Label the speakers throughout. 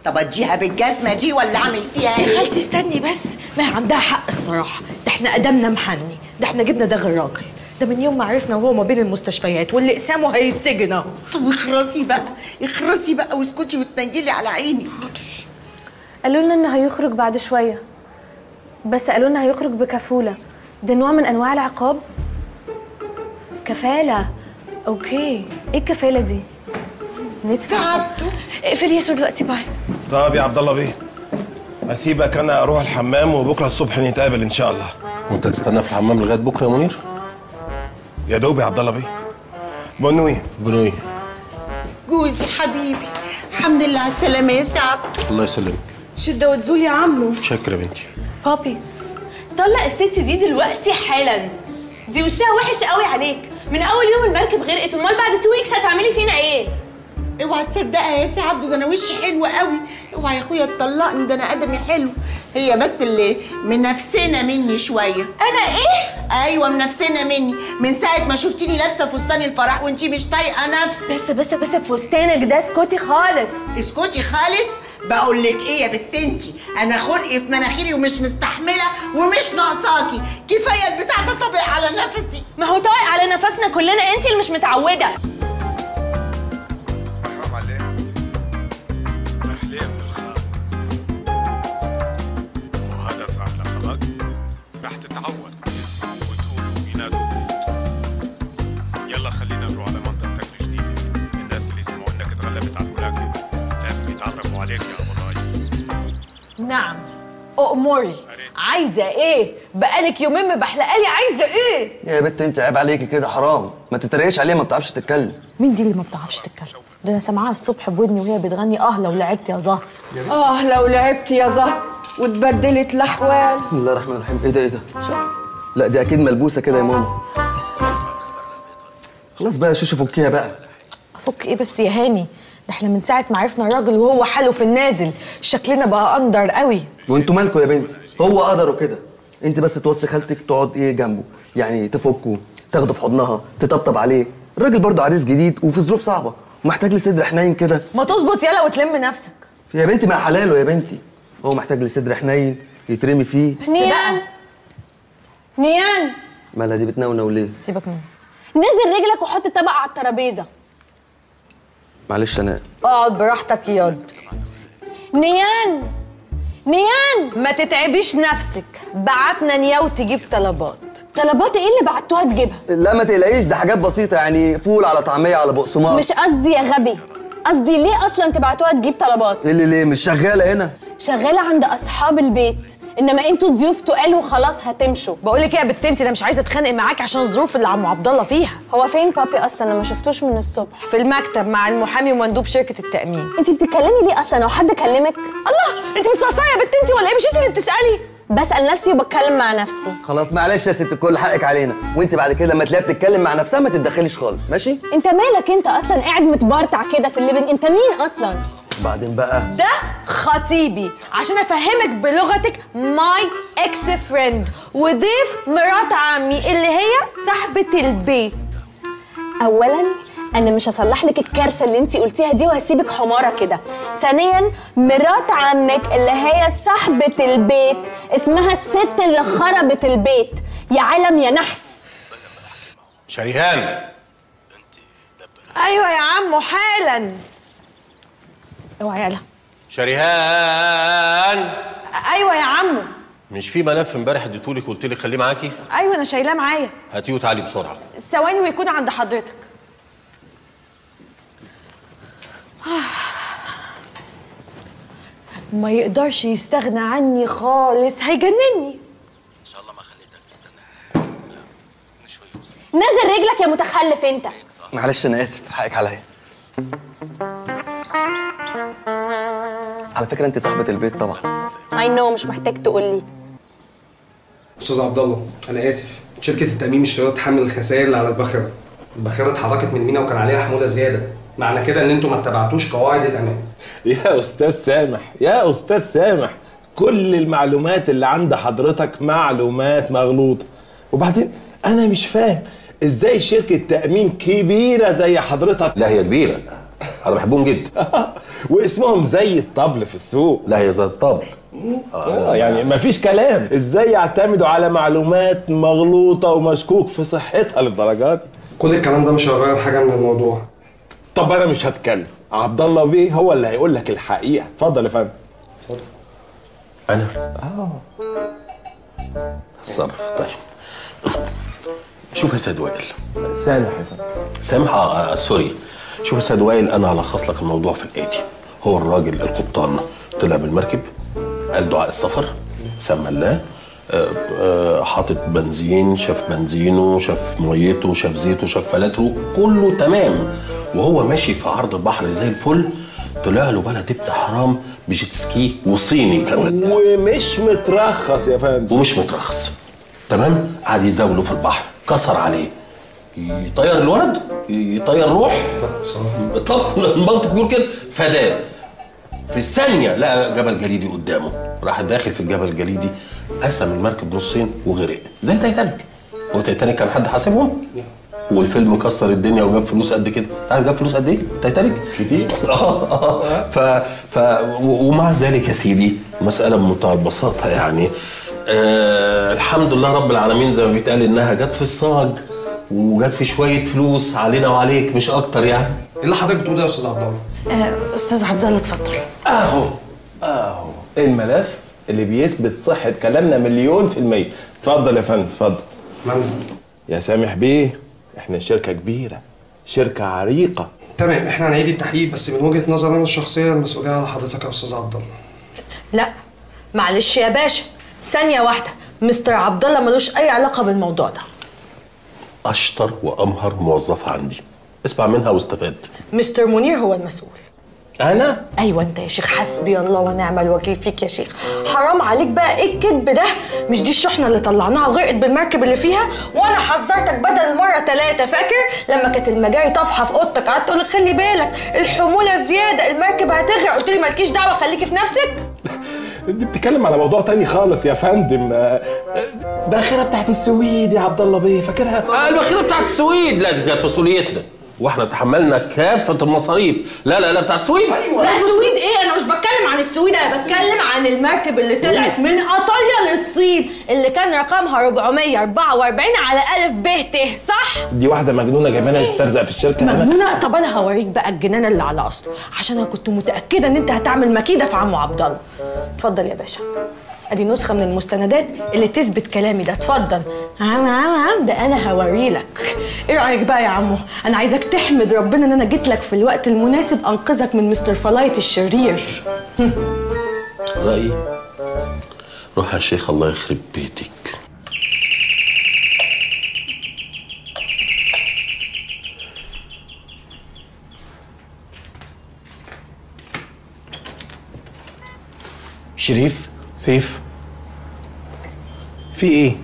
Speaker 1: طب اديها بالجزمه دي ولا اعمل فيها ايه؟
Speaker 2: يا خالتي استني بس، ما هي عندها حق الصراحه، ده احنا قدمنا محني، ده احنا جبنا ده غير راجل، ده من يوم ما عرفنا وهو ما بين المستشفيات واللي اقسامه هيسجن اهو.
Speaker 1: طب اخرسي بقى اخرسي بقى واسكتي وتنجلي على عيني.
Speaker 3: قالوا لنا انه هيخرج بعد شويه، بس قالوا لنا هيخرج بكفوله، ده نوع من انواع العقاب. كفاله، اوكي، ايه الكفاله دي؟
Speaker 1: سعادته
Speaker 3: اقفلي يا سو دلوقتي، باي.
Speaker 4: طب يا عبد الله بيه، اسيبك انا اروح الحمام وبكره الصبح نتقابل ان شاء الله.
Speaker 5: وانت تستنى في الحمام لغايه بكره يا منير؟
Speaker 4: يا دوب يا عبد الله بيه. بنوي
Speaker 5: بنوي
Speaker 1: جوزي حبيبي، الحمد لله على السلامه يا سعادته.
Speaker 5: الله يسلمك.
Speaker 2: شده وتزول يا عمو.
Speaker 5: شكرا يا بنتي.
Speaker 3: بابي، طلق الست دي دلوقتي حالا، دي وشها وحش قوي عليك، من اول يوم المركب غرقت، امال بعد 2 ويكس هتعملي فينا ايه؟
Speaker 1: اوعى تصدقها يا سي عبده، ده انا وشي حلو قوي. اوعى يا اخويا تطلقني، ده انا ادمي حلو. هي بس اللي منفسنه مني شويه.
Speaker 3: انا ايه؟
Speaker 1: ايوه منفسنه مني، من ساعه ما شفتيني لابسه فستان الفرح وانتي مش طايقه نفسك.
Speaker 3: بس فستانك ده اسكتي خالص.
Speaker 1: اسكتي خالص؟ بقول لك ايه يا بت انتي، انا خلقي في مناخيري ومش مستحمله ومش ناقصاكي، كفايه البتاع ده طابق على نفسي.
Speaker 3: ما هو طايق على نفسنا كلنا، انتي اللي مش متعوده.
Speaker 2: نعم أأمري. عايزة إيه؟ بقالك يومين مبحلقالي، عايزة إيه؟
Speaker 6: يا بنت أنت عيب عليكي كده، حرام، ما تتريقش عليها، ما بتعرفش تتكلم.
Speaker 2: مين دي اللي ما بتعرفش تتكلم؟ ده أنا سامعاها الصبح بودني وهي بتغني لو لعبت يا زهر.
Speaker 7: لو لعبت يا زهر واتبدلت الأحوال.
Speaker 6: بسم الله الرحمن الرحيم. إيه ده؟ شفت؟ لا دي أكيد ملبوسة كده يا ماما. خلاص بقى يا شوشو فكيها بقى.
Speaker 2: أفك إيه بس يا هاني؟ ده احنا من ساعة ما عرفنا الراجل وهو حاله في النازل، شكلنا بقى أندر قوي.
Speaker 6: وانتوا مالكوا يا بنتي؟ هو قدره كده. انت بس توصي خالتك تقعد ايه جنبه، يعني تفكه، تاخده في حضنها، تطبطب عليه. الراجل برضه عريس جديد وفي ظروف صعبة ومحتاج لصدر حنين كده.
Speaker 2: ما تظبط يلا وتلم نفسك.
Speaker 6: يا بنتي ما حلاله يا بنتي، هو محتاج لصدر حنين يترمي فيه.
Speaker 2: بس نيان
Speaker 3: نيان
Speaker 6: مالها دي بتنونو ليه؟
Speaker 2: سيبك منه.
Speaker 3: نزل رجلك وحط الطبق على الترابيزه.
Speaker 6: معلش انا
Speaker 2: اقعد براحتك ياض.
Speaker 3: نيان
Speaker 2: ما تتعبيش نفسك، بعتنا نياو تجيب طلبات.
Speaker 3: طلبات ايه اللي بعتوها تجيبها؟
Speaker 6: لا ما تقلقيش، ده حاجات بسيطة، يعني فول على طعمية على بقسماط.
Speaker 3: مش قصدي يا غبي، قصدي ليه اصلا تبعتوها تجيب طلبات؟
Speaker 6: ايه اللي ليه؟ مش شغالة هنا؟
Speaker 3: شغالة عند اصحاب البيت، انما انتوا ضيوف تقال وخلاص هتمشوا.
Speaker 2: بقول لك ايه يا بت انت، انا مش عايزه اتخانق معاك عشان الظروف اللي عم عبد الله فيها.
Speaker 3: هو فين بابي اصلا؟ انا ما شفتوش من الصبح.
Speaker 2: في المكتب مع المحامي ومندوب شركه التامين.
Speaker 3: انت بتتكلمي ليه اصلا؟ هو حد كلمك؟
Speaker 2: الله، انت متصاصيه يا بت انت ولا ايه؟ مش انت اللي بتسالي؟
Speaker 3: بسال نفسي وبتكلم مع نفسي.
Speaker 6: خلاص معلش يا ست الكل، حقك علينا، وانت بعد كده لما تلاقيها بتتكلم مع نفسها ما تتدخليش خالص، ماشي؟
Speaker 3: انت مالك انت اصلا قاعد متبرطع كده في الليفنج؟ انت مين اصلا؟
Speaker 6: بعدين بقى
Speaker 2: ده خطيبي، عشان افهمك بلغتك ماي اكس فريند، وضيف مرات عمي اللي هي صاحبه البيت.
Speaker 3: اولا انا مش هصلح لك الكارثه اللي انت قلتيها دي وهسيبك حماره كده. ثانيا مرات عمك اللي هي صاحبه البيت اسمها الست اللي خربت البيت، يا علم يا نحس.
Speaker 5: شريهان.
Speaker 2: ايوه يا عمو حالا. اوعى يلا.
Speaker 5: شريهان.
Speaker 2: ايوه يا عمو.
Speaker 5: مش في ملف امبارح اديتهولك وقلت لك خليه معاكي؟
Speaker 2: ايوه انا شايلاه معايا.
Speaker 5: هاتيه وتعالي بسرعه.
Speaker 2: ثواني ويكون عند حضرتك. ما يقدرش يستغنى عني خالص، هيجنني.
Speaker 5: ان شاء الله ما خليتك تستنى. لا شويه وصل.
Speaker 3: نزل رجلك يا متخلف انت.
Speaker 6: معلش انا اسف، حقك عليا. على فكره انت صاحبه البيت طبعا.
Speaker 3: اي نو، مش محتاج تقول لي.
Speaker 8: استاذ عبد الله انا اسف، شركه التامين مش راضيه تحمل الخسائر اللي على الباخره. الباخره اتحركت من المينا وكان عليها حموله زياده، معنى كده ان انتوا ما اتبعتوش قواعد الامان.
Speaker 4: يا استاذ سامح، يا استاذ سامح، كل المعلومات اللي عند حضرتك معلومات مغلوطه. وبعدين انا مش فاهم ازاي شركه تامين كبيره زي حضرتك.
Speaker 5: لا هي كبيره، انا بحبهم جدا.
Speaker 4: واسمهم زي الطبل في السوق.
Speaker 5: لا هي زي الطبل.
Speaker 4: يعني مفيش كلام. ازاي يعتمدوا على معلومات مغلوطه ومشكوك في صحتها للدرجات دي؟
Speaker 8: كل الكلام ده مش هيغير حاجه من الموضوع.
Speaker 4: طب انا مش هتكلم، عبد الله بيه هو اللي هيقول لك الحقيقه. اتفضل يا فندم.
Speaker 5: انا اتصرف. طيب شوف يا سيد وائل.
Speaker 4: سامح يا فندم.
Speaker 5: سامح سوري. شوف يا سيد وائل، انا هلخص لك الموضوع في الاتي. هو الراجل القبطان طلع بالمركب، قال دعاء السفر، سمى الله، حاطط بنزين، شاف بنزينه، شاف ميته، شاف زيته، شاف فلاتره، كله تمام. وهو ماشي في عرض البحر زي الفل، طلع له بلد ابن حرام بجيت سكي وصيني كمان،
Speaker 4: ومش مترخص يا فندم.
Speaker 5: ومش مترخص. تمام. قعد يزاوله في البحر، كسر عليه، يطير الولد، يطير روح. طبعا المنطق بيقول كده. فداه في الثانيه لقى جبل جليدي قدامه، راح داخل في الجبل الجليدي، قسم المركب نصين وغرق زي تايتانيك. هو تايتانيك كان حد حاسبهم؟ والفيلم كسر الدنيا وجاب فلوس قد كده. عارف جاب فلوس قد ايه تايتانيك؟
Speaker 4: كتير.
Speaker 5: ومع ذلك يا سيدي المساله بمنتهى البساطه يعني. الحمد لله رب العالمين، زي ما بيتقال انها جت في الصاج وجت في شويه فلوس علينا وعليك، مش اكتر يعني.
Speaker 8: ايه اللي حضرتك بتقوله يا استاذ عبد الله؟
Speaker 2: استاذ عبد الله اتفضل.
Speaker 4: اهو الملف اللي بيثبت صحه كلامنا 100%. اتفضل يا فندم اتفضل. يا سامح بيه، احنا شركه كبيره، شركه عريقه.
Speaker 8: تمام، احنا هنعيد التحقيق، بس من وجهه نظري انا الشخصيه المسؤوليه على حضرتك يا استاذ عبد الله.
Speaker 2: لا معلش يا باشا، ثانيه واحده، مستر عبد الله ملوش اي علاقه بالموضوع ده.
Speaker 5: اشطر وامهر موظفه عندي، اسمع منها واستفاد.
Speaker 2: مستر منير هو المسؤول.
Speaker 4: انا؟
Speaker 2: ايوه انت يا شيخ، حسبي الله ونعم الوكيل فيك يا شيخ. حرام عليك بقى، ايه الكذب ده؟ مش دي الشحنه اللي طلعناها وغرقت بالمركب اللي فيها؟ وانا حذرتك بدل المره 3، فاكر؟ لما كانت المجاري طافحه في اوضتك قعدت اقول لك خلي بالك الحموله زياده، المركب هتغرق، قلت لي مالكيش دعوه خليكي في نفسك.
Speaker 4: دي بتتكلم على موضوع تاني خالص يا فندم. الباخره بتاعت السويد يا عبد الله بيه، فاكرها؟
Speaker 5: الباخره بتاعت السويد، لا دي كانت مسؤوليتنا واحنا تحملنا كافه المصاريف. لا بتاعت السويد.
Speaker 2: أيوة. لا السويد ايه؟ انا مش بتكلم عن السويد، انا بتكلم عن المركب اللي طلعت من ايطاليا للصين، اللي كان رقمها 444 على الف ب ت، صح؟
Speaker 4: دي واحده مجنونه جايبانا تسترزق في الشركه.
Speaker 2: مجنونه؟ طب انا هوريك بقى الجنان اللي على اصله، عشان انا كنت متاكده ان انت هتعمل مكيده في عمو عبد الله. اتفضل يا باشا، ادي نسخه من المستندات اللي تثبت كلامي ده. اتفضل. عم ده انا هوريلك. ايه رايك بقى يا عمو؟ انا عايزك تحمد ربنا ان انا جيت لك في الوقت المناسب انقذك من مستر فلايت الشرير.
Speaker 5: رايي روح يا شيخ الله يخرب بيتك.
Speaker 9: شريف؟ سيف؟ في ايه؟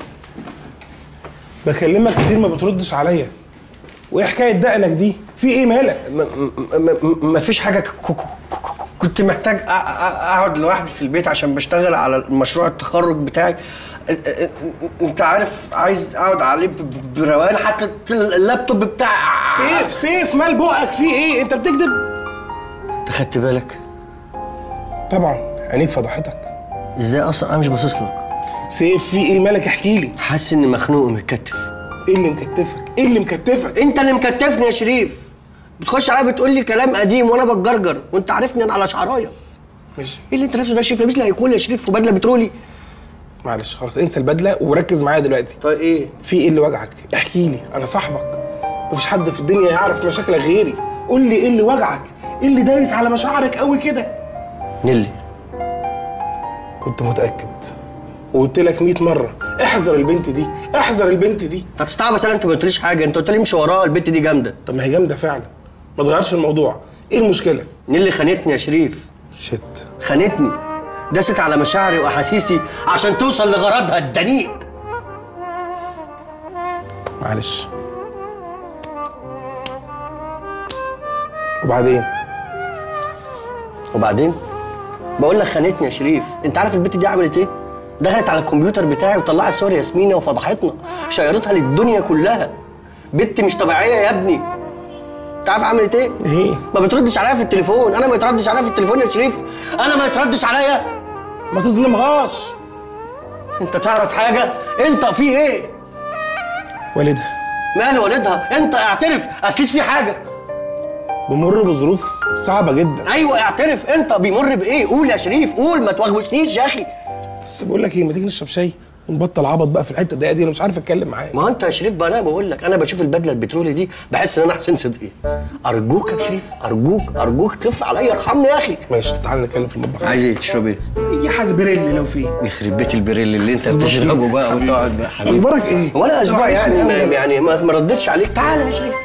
Speaker 9: بكلمك كتير ما بتردش عليا. وايه حكايه دقنك دي؟ في ايه مالك؟
Speaker 10: مفيش حاجه، كنت محتاج اقعد لوحدي في البيت عشان بشتغل على مشروع التخرج بتاعي. انت عارف عايز اقعد عليه بروقان، حتى اللابتوب بتاع
Speaker 9: سيف مال بقك في ايه؟ انت بتكذب؟
Speaker 10: انت خدت بالك؟
Speaker 9: طبعا عينيك فضحتك.
Speaker 10: ازاي اصلا؟ انا مش باصص لك.
Speaker 9: سيف في ايه مالك؟ احكي لي.
Speaker 10: حاسس اني مخنوق ومتكتف.
Speaker 9: ايه اللي مكتفك؟ ايه اللي مكتفك؟
Speaker 10: انت اللي مكتفني يا شريف. بتخش عليا بتقول لي كلام قديم وانا بتجرجر، وانت عارفني انا على شعرايه.
Speaker 9: ماشي.
Speaker 10: ايه اللي انت لابسه ده يا شريف؟ لابس لي هيكون يا شريف وبدله بترولي.
Speaker 9: معلش خلاص انسى البدله وركز معايا دلوقتي.
Speaker 10: طيب ايه؟
Speaker 9: في ايه اللي وجعك؟ احكي لي، انا صاحبك. مفيش حد في الدنيا يعرف مشاكلك غيري. قول لي ايه اللي وجعك؟ ايه اللي دايس على مشاعرك قوي كده؟
Speaker 10: نيلي.
Speaker 9: كنت متاكد وقلت لك 100 مره احذر البنت دي، احذر البنت دي.
Speaker 10: انت هتستعبط؟ انت ما قلتليش حاجه، انت قلت لي امشي وراها، البنت دي جامده.
Speaker 9: طب ما هي جامده فعلا، ما تغيرش الموضوع. ايه المشكله؟
Speaker 10: نيلي خانتني يا شريف.
Speaker 9: شت.
Speaker 10: خانتني، داست على مشاعري واحاسيسي عشان توصل لغرضها الدنيء.
Speaker 9: معلش.
Speaker 10: وبعدين بقول لك خانتني يا شريف. انت عارف البت دي عملت ايه؟ دخلت على الكمبيوتر بتاعي وطلعت صور ياسمينة وفضحتنا، شيرتها للدنيا كلها. بنت مش طبيعيه يا ابني. انت عارف عملت ايه؟
Speaker 9: ايه؟
Speaker 10: ما بتردش عليا في التليفون. انا ما يتردش عليا في التليفون يا شريف. انا ما يتردش عليا.
Speaker 9: ما تظلمهاش.
Speaker 10: انت تعرف حاجه؟ انت في ايه؟
Speaker 9: والدها.
Speaker 10: مال والدها؟ انت اعترف، اكيد في حاجه.
Speaker 9: بمر بظروف صعبه جدا.
Speaker 10: ايوه اعترف، انت بيمر بايه؟ قول يا شريف، قول، ما توغوشنيش يا اخي.
Speaker 9: بس بقول لك ايه، ما تيجي نشرب شاي ونبطل عبط بقى في الحته الضيقه دي، انا مش عارف اتكلم معاك.
Speaker 10: ما هو انت يا شريف بقى، انا بقول لك، انا بشوف البدله البترولي دي بحس ان انا حسين صدقي. ارجوك يا شريف، ارجوك خف عليا، ارحمني يا اخي.
Speaker 9: ماشي، تعالى نتكلم في المطبخ.
Speaker 10: عايز ايه؟ تشرب ايه؟
Speaker 9: اي حاجه بريلي لو فيه.
Speaker 10: يخرب بيت البريل اللي انت بتشربه بقى وتقعد بقى. حبيبي
Speaker 9: اخبارك ايه؟
Speaker 10: وانا اسبوع يعني ما ردتش عليك. تعالى يا شريف.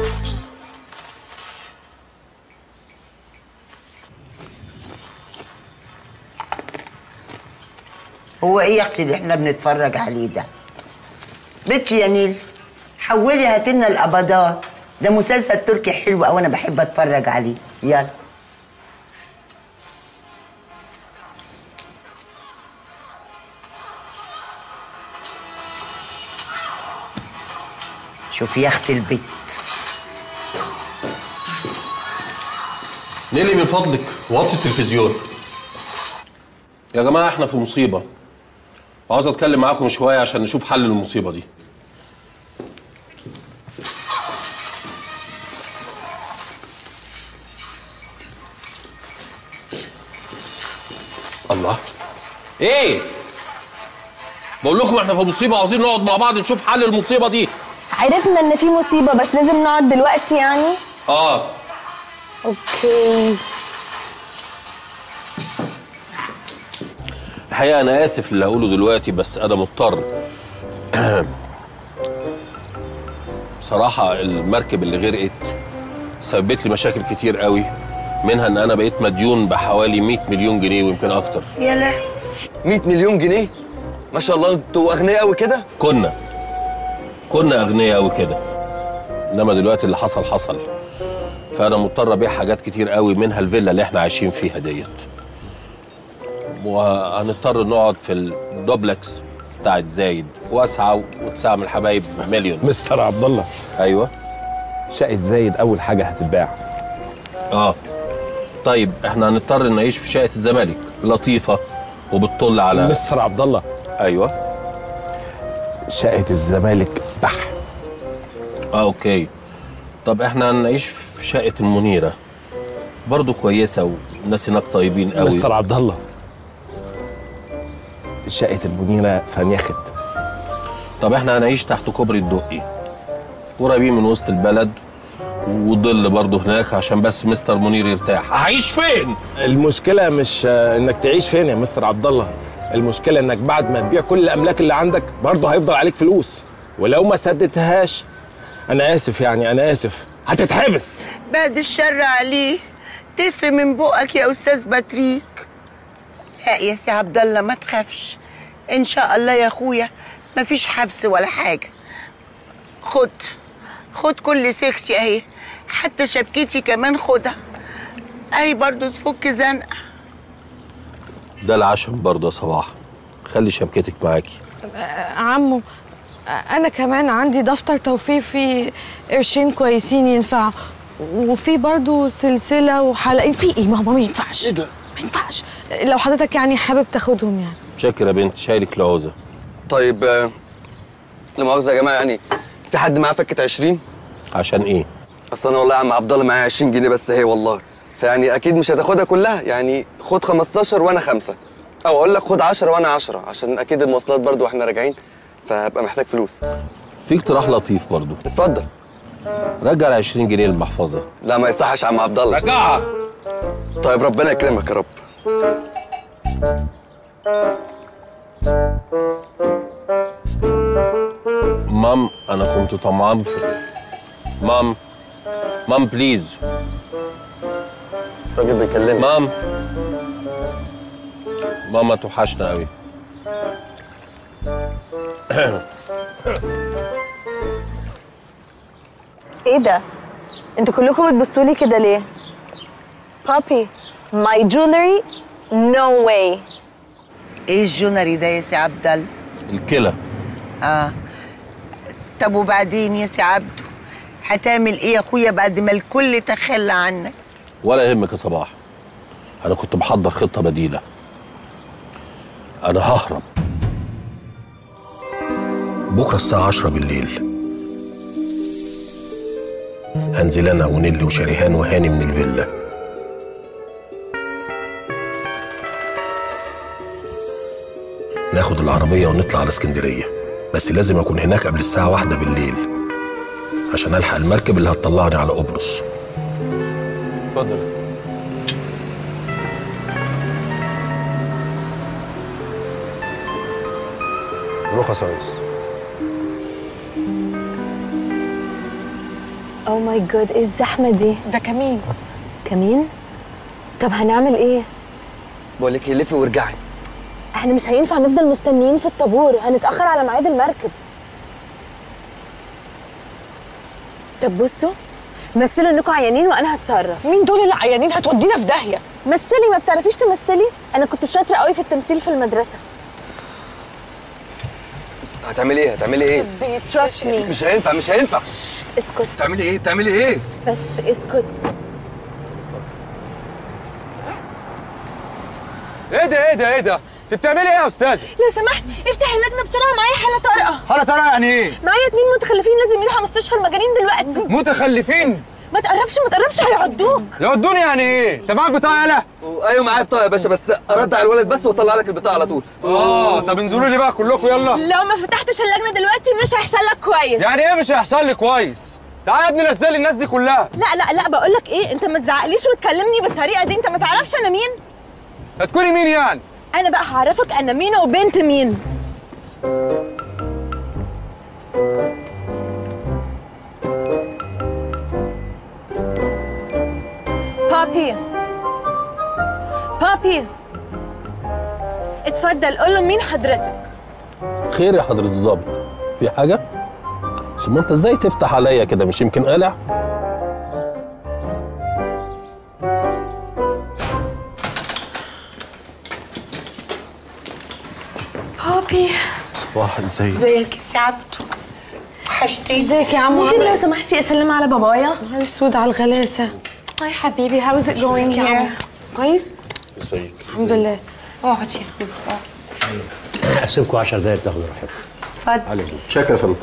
Speaker 1: هو ايه يا اختي اللي احنا بنتفرج عليه ده؟ بنتي يا نيل، حولي هاتلنا القبضات، ده مسلسل تركي حلو قوي انا بحب اتفرج عليه. يلا. شوفي يا اختي البت.
Speaker 5: نيلي من فضلك وطي التلفزيون. يا جماعه احنا في مصيبه، وعاوز اتكلم معاكم شويه عشان نشوف حل للمصيبه دي. الله، ايه؟ بقول لكم احنا في مصيبه، عاوزين نقعد مع بعض نشوف حل المصيبه دي.
Speaker 3: عرفنا ان في مصيبه، بس لازم نقعد دلوقتي يعني؟ اوكي.
Speaker 5: الحقيقه انا اسف اللي هقوله دلوقتي، بس انا مضطر. بصراحه المركب اللي غرقت سببت لي مشاكل كتير قوي، منها ان انا بقيت مديون بحوالي 100 مليون جنيه ويمكن اكتر.
Speaker 1: يا لا
Speaker 6: 100 مليون جنيه؟ ما شاء الله، انتوا اغنياء قوي كده.
Speaker 5: كنا اغنياء قوي كده، انما دلوقتي اللي حصل، فانا مضطر ابيع حاجات كتير قوي، منها الفيلا اللي احنا عايشين فيها ديت، وهنضطر نقعد في الدوبلكس بتاعت زايد، واسعه وتسعه من الحبايب مليون.
Speaker 4: مستر عبد الله.
Speaker 5: ايوه.
Speaker 4: شقه زايد اول حاجه هتتباع.
Speaker 5: طيب احنا هنضطر نعيش في شقه الزمالك، لطيفه وبتطل على
Speaker 4: مستر عبد الله.
Speaker 5: ايوه.
Speaker 4: شقه الزمالك بح.
Speaker 5: اوكي. طب احنا هنعيش في شقه المنيره، برضو كويسه والناس هناك طيبين قوي.
Speaker 4: مستر عبد الله، شقه المنيره فنيخت.
Speaker 5: طب احنا هنعيش تحت كوبري الدقي، قريبين من وسط البلد، وظل برضه هناك عشان بس مستر منير يرتاح. هعيش فين؟
Speaker 4: المشكله مش انك تعيش فين يا مستر عبد الله، المشكله انك بعد ما تبيع كل الاملاك اللي عندك برضه هيفضل عليك فلوس، ولو ما سددتهاش انا اسف هتتحبس.
Speaker 1: بعد الشر عليه، تف من بقك يا استاذ بطريق. لا يا سي عبد الله ما تخافش، ان شاء الله يا اخويا مفيش حبس ولا حاجه. خد كل سكتي اهي، حتى شبكتي كمان خدها اهي برضو تفك زنقه.
Speaker 5: ده العشم برضه يا صباح، خلي شبكتك معاكي.
Speaker 2: عمو انا كمان عندي دفتر توفير فيه قرشين كويسين ينفعوا، وفي برضو سلسله وحلقين. في ايه ماما؟ ما ينفعش.
Speaker 6: ايه ده؟
Speaker 2: ما ينفعش. لو حضرتك يعني حابب تاخدهم يعني.
Speaker 5: شاكر يا بنت، شايلك العوزه.
Speaker 6: طيب لا مؤاخذه يا جماعه، يعني في حد معاه فكه 20؟
Speaker 5: عشان ايه؟
Speaker 6: اصل انا والله يا عم عبد الله معايا 20 جنيه بس اهي والله، فيعني اكيد مش هتاخدها كلها، يعني خد 15 وانا 5، او اقول لك خد 10 وانا 10، عشان اكيد المواصلات برضو واحنا راجعين فهبقى محتاج فلوس.
Speaker 5: في اقتراح لطيف برضه.
Speaker 6: اتفضل.
Speaker 5: رجع ال 20 جنيه للمحفظه.
Speaker 6: لا ما يصحش يا عم عبد الله.
Speaker 5: رجعها.
Speaker 6: طيب ربنا يكرمك يا رب.
Speaker 5: مام انا كنت طمعان في مام بليز.
Speaker 6: الراجل بيكلمني.
Speaker 5: ماما توحشنا قوي.
Speaker 3: ايه ده؟ انتوا كلكم بتبصوا لي كده ليه؟ بابي ماي جولري نو واي.
Speaker 1: ايه الجونري ده يا سي عبد الله؟
Speaker 5: الكلى.
Speaker 1: طب وبعدين يا سي عبده؟ هتعمل ايه يا اخويا بعد ما الكل تخلى عنك؟
Speaker 5: ولا يهمك يا صباح، انا كنت محضر خطه بديله. انا ههرب بكره الساعه 10 بالليل. هنزل انا ونيلي وشريهان وهاني من الفيلا. ناخد العربيه ونطلع على اسكندريه، بس لازم اكون هناك قبل الساعه 1 بالليل عشان الحق المركب اللي هتطلعني على قبرص.
Speaker 6: اتفضل.
Speaker 8: رخص يا ريس.
Speaker 3: او ماي جاد، ايه الزحمه دي؟
Speaker 2: ده كمين.
Speaker 3: كمين؟ طب هنعمل ايه؟
Speaker 6: بقول لك لفي وارجعي.
Speaker 3: احنا مش هينفع نفضل مستنيين في الطابور، هنتاخر على ميعاد المركب. طب بصوا، مثلوا انكم عيانين وانا هتصرف.
Speaker 2: مين دول اللي عيانين؟ هتودينا في داهيه.
Speaker 3: مثلي. ما بتعرفيش تمثلي؟ انا كنت شاطره قوي في التمثيل في المدرسه.
Speaker 6: هتعملي ايه؟ هتعملي ايه؟
Speaker 3: تراست مي.
Speaker 6: مش هينفع مش هينفع.
Speaker 3: اسكت.
Speaker 6: بتعملي ايه؟ بتعملي ايه؟
Speaker 3: بس اسكت.
Speaker 6: ايه ده ايه ده ايه ده؟ انت بتعملي ايه يا استاذه؟
Speaker 3: لو سمحت افتح اللجنه بسرعه، معايا حاله طارئه.
Speaker 6: حاله طارئه يعني ايه؟
Speaker 3: معايا 2 متخلفين لازم يروحوا مستشفى المجانين دلوقتي.
Speaker 6: متخلفين؟
Speaker 3: ما تقربش هيعضوك.
Speaker 6: يودوني يعني ايه؟ انت معاك بطاقه يالا؟ ايوه معايا بطاقه يا باشا، بس ارد على الولد بس واطلع لك البطاقه على طول. طب انزلوا لي بقى كلكم يلا.
Speaker 3: لو ما فتحتش اللجنه دلوقتي مش هيحصل لك كويس.
Speaker 6: يعني ايه مش هيحصل لي كويس؟ تعالى يا ابني نزل الناس دي كلها.
Speaker 3: لا بقول لك ايه، انت ما تزعقليش وتكلمني بالطريقه دي، انت ما تعرفش انا مين؟
Speaker 6: هتكوني مين يعني؟
Speaker 3: انا بقى هعرفك انا مين وبنت مين. بابي اتفضل، قول له مين حضرتك.
Speaker 5: خير يا حضرة الظابط، في حاجة؟ ثم انت ازاي تفتح عليا كده؟ مش يمكن قالع؟
Speaker 3: بابي.
Speaker 5: صباح ازيك؟
Speaker 1: ازيك يا سي عبده؟ وحشتي.
Speaker 2: ازيك يا عمو؟
Speaker 3: ممكن لو سمحتي اسلم على بابايا؟
Speaker 2: نهار اسود على الغلاسه.
Speaker 3: هاي حبيبي، هاوز ات جوينج هير؟
Speaker 2: كويس؟
Speaker 5: ازيك؟
Speaker 2: الحمد لله.
Speaker 1: اقعد يا اخويا اقعد.
Speaker 11: هسيبكم 10 دقايق تاخدوا راحتكم.
Speaker 1: اتفضل.
Speaker 5: شكرا يا فندم.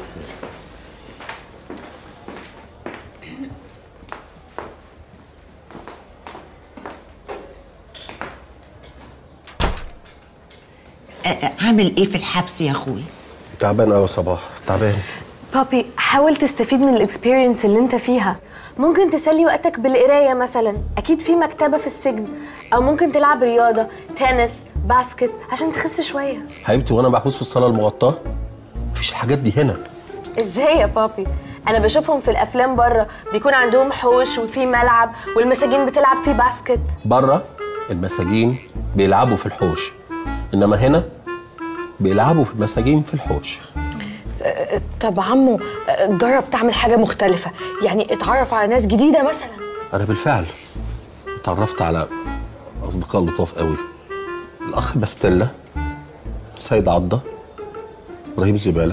Speaker 1: عامل ايه في الحبس يا اخويا؟
Speaker 5: تعبان قوي يا صباح، تعبان.
Speaker 3: بابي حاول تستفيد من الاكسبيرينس اللي انت فيها. ممكن تسلي وقتك بالقرايه مثلا، اكيد في مكتبه في السجن، او ممكن تلعب رياضه، تنس، باسكت، عشان تخس شويه.
Speaker 5: حبيبتي وانا محبوس في الصاله المغطاه؟ مفيش الحاجات دي هنا.
Speaker 3: ازاي يا بابي؟ انا بشوفهم في الافلام بره بيكون عندهم حوش وفي ملعب والمساجين بتلعب فيه باسكت.
Speaker 5: بره المساجين بيلعبوا في الحوش، انما هنا بيلعبوا في المساجين في الحوش.
Speaker 2: طب عمو جرب تعمل حاجه مختلفه، يعني اتعرف على ناس جديده مثلا.
Speaker 5: انا بالفعل اتعرفت على اصدقاء لطاف قوي، الاخ باستيلا، سيد عضه، ابراهيم زباله،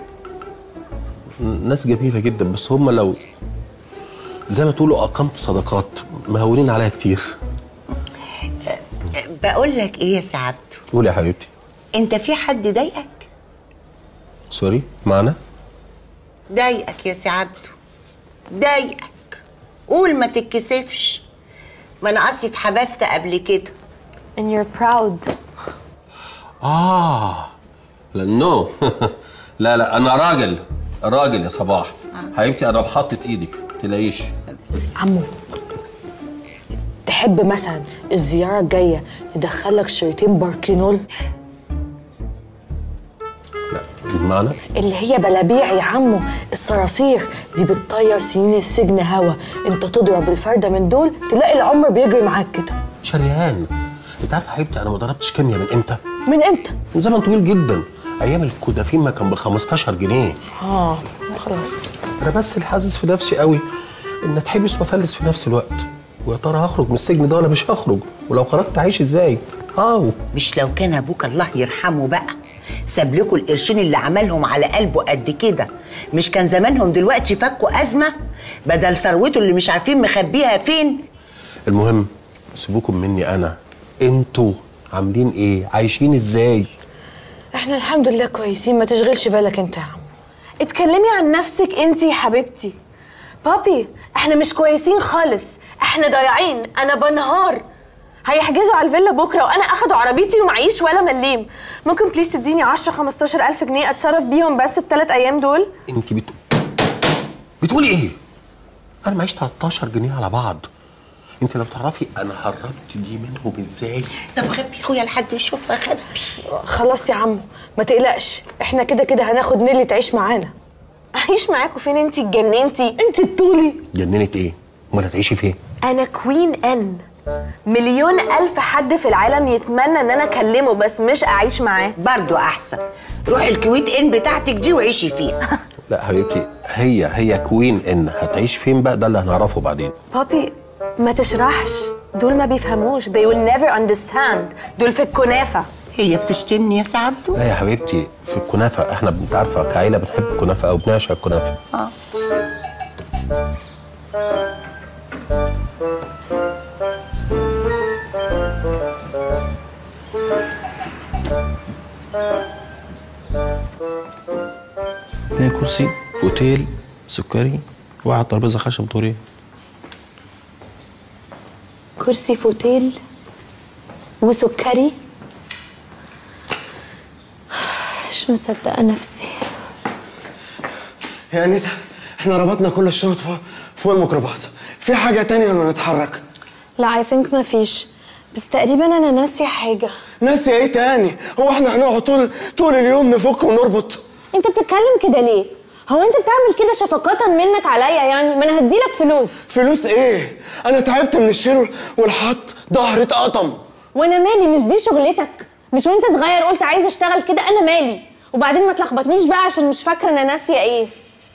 Speaker 5: ناس جميله جدا، بس هم لو زي ما تقولوا اقمت صداقات مهونين عليا كتير.
Speaker 1: بقول لك ايه يا سي عبده؟
Speaker 5: قولي يا حبيبتي.
Speaker 1: انت في حد ضايقك؟
Speaker 5: سوري، معنا؟
Speaker 1: ضايقك يا سي عبده، ضايقك. قول ما تتكسفش، ما انا اصلي اتحبست قبل كده.
Speaker 3: And you're proud.
Speaker 5: لا نو لا انا راجل يا صباح. حبيبتي انا بحطت ايدك تلاقيش.
Speaker 2: عمو تحب مثلا الزياره الجايه ندخلك شريطين باركينول؟
Speaker 5: لا بمعنى
Speaker 2: اللي هي بلابيع يا عمو، الصراصير دي بتطير سنين السجن هوا، انت تضرب الفرده من دول تلاقي العمر بيجري معاك كده.
Speaker 5: شريهان، انت عارفه حبيبتي انا ما ضربتش كيمياء من امتى؟
Speaker 2: من امتى؟
Speaker 5: من زمن طويل جدا، ايام الكودافين ما كان ب 15 جنيه.
Speaker 2: خلاص.
Speaker 5: انا بس اللي حاسس في نفسي قوي ان اتحبس وافلس في نفس الوقت، ويا ترى هخرج من السجن ده ولا مش هخرج؟ ولو خرجت هعيش ازاي؟
Speaker 1: مش لو كان ابوك الله يرحمه بقى ساب لكم القرشين اللي عملهم على قلبه قد كده مش كان زمانهم دلوقتي فكوا أزمة بدل ثروته اللي مش عارفين مخبيها فين؟
Speaker 5: المهم سيبوكم مني انا، انتوا عاملين ايه؟ عايشين ازاي؟
Speaker 2: احنا الحمد لله كويسين، ما تشغلش بالك انت يا عم.
Speaker 3: اتكلمي عن نفسك انت يا حبيبتي. بابي احنا مش كويسين خالص، احنا ضايعين، انا بنهار. هيحجزوا على الفيلا بكره وانا اخدوا عربيتي ومعيش ولا مليم. ممكن بليز تديني 10-15 الف جنيه اتصرف بيهم بس ال3 ايام دول؟
Speaker 5: انت بتقولي ايه؟ انا معيش 13 جنيه على بعض. انت لو تعرفي انا هربت دي منهم ازاي.
Speaker 1: طب خبي اخويا لحد يشوفها، خبي.
Speaker 2: خلاص يا عم ما تقلقش، احنا كده كده هناخد نيلي تعيش معانا.
Speaker 3: اعيش معاكوا فين؟ انت اتجننتي؟
Speaker 2: انت الطولي.
Speaker 5: جننت ايه؟ امال هتعيشي فين؟
Speaker 3: انا كوين ان، مليون الف حد في العالم يتمنى ان انا اكلمه بس مش اعيش معاه.
Speaker 1: برضو احسن، روحي الكويت ان بتاعتك دي وعيشي فيها.
Speaker 5: لا حبيبتي، هي كوين ان، هتعيش فين بقى ده اللي هنعرفه بعدين.
Speaker 3: بابي ما تشرحش، دول ما بيفهموش، they will never understand، دول في الكنافة.
Speaker 1: هي بتشتمني يا سعبدو؟
Speaker 5: لا يا حبيبتي، في الكنافة احنا انت عارفة كعيلة بنحب الكنافة او بنعشق الكنافة.
Speaker 11: اتنين كرسي في اوتيل سكري وقاعد ترابيزه خشب دورين.
Speaker 3: كرسي في اوتيل وسكري؟ مش مصدقه نفسي.
Speaker 6: يا انسه احنا ربطنا كل الشنط فوق الميكروباص، في حاجه تانية ولا نتحرك؟
Speaker 3: لا اي ثينك مفيش، بس تقريبا انا ناسيه حاجه.
Speaker 6: ناسيه ايه تاني؟ هو احنا هنقعد طول اليوم نفك ونربط؟
Speaker 3: انت بتتكلم كده ليه؟ هو انت بتعمل كده شفقة منك عليا يعني؟ ما انا هديلك فلوس.
Speaker 6: فلوس ايه؟ انا تعبت من الشيل والحط، ظهري اتقطم.
Speaker 3: وانا مالي؟ مش دي شغلتك؟ مش وانت صغير قلت عايز اشتغل كده؟ انا مالي؟ وبعدين ما تلخبطنيش بقى عشان مش فاكره انا ناسيه ايه.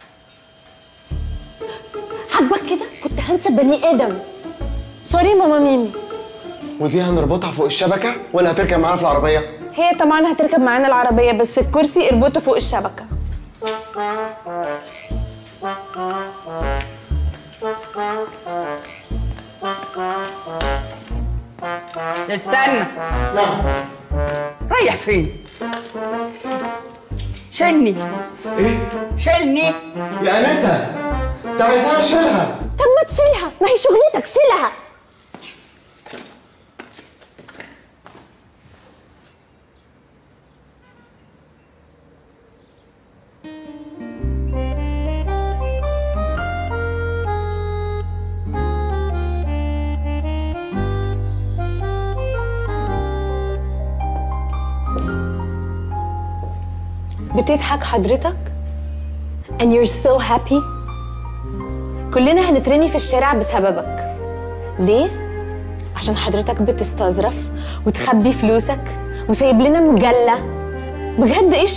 Speaker 3: عاجبك كده؟ كنت هنسى بني ادم. سوري ماما ميمي.
Speaker 6: ودي هنربطها فوق الشبكه ولا هتركب معانا في العربيه؟
Speaker 3: هي طبعا هتركب معانا العربيه، بس الكرسي اربطه فوق الشبكه.
Speaker 7: استنى.
Speaker 6: نعم.
Speaker 7: رايح فين؟ شيلني.
Speaker 6: ايه؟
Speaker 7: شيلني
Speaker 6: يا انسه، ده عايزاها اشيلها.
Speaker 3: طب ما تشيلها، ما هي شغلتك، شيلها. بتضحك حضرتك؟ and you're so happy؟ كلنا هنترمي في الشارع بسببك. ليه؟ عشان حضرتك بتستظرف وتخبي فلوسك وسايب لنا مجلة. بجد ايه